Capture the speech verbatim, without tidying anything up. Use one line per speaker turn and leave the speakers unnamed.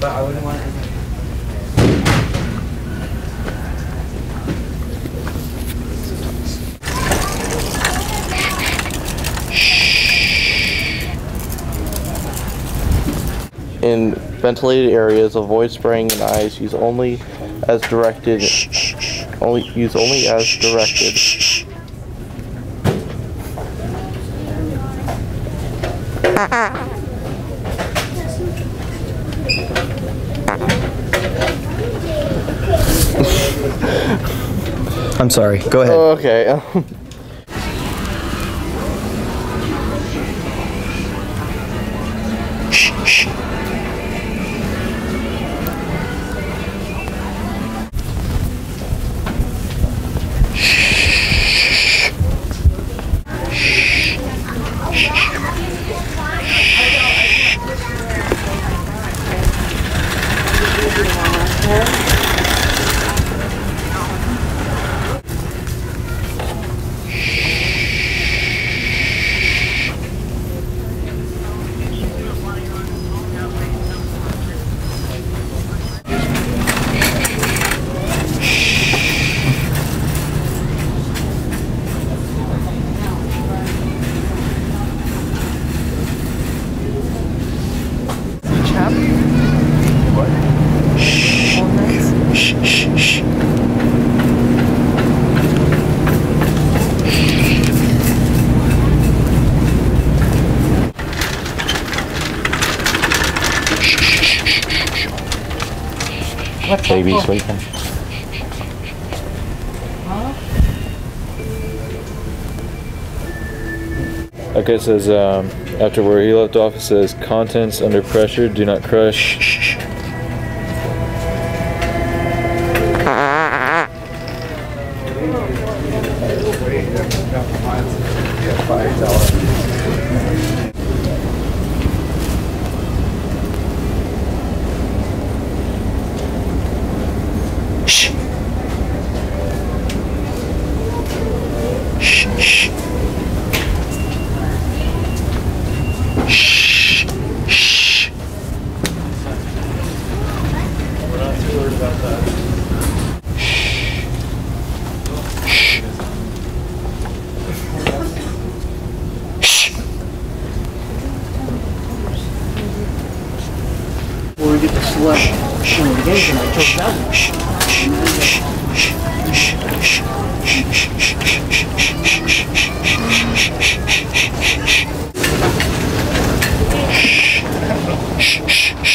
but I wouldn't want it.
In ventilated areas, avoid spraying in eyes. Use only as directed. Only use only as directed.
I'm sorry. Go ahead.
Okay.
Baby sleeping.
Okay, it says, um, after where he left off, it says, contents under pressure, do not crush.
Before we get the slush fumigation, I took that
Shh.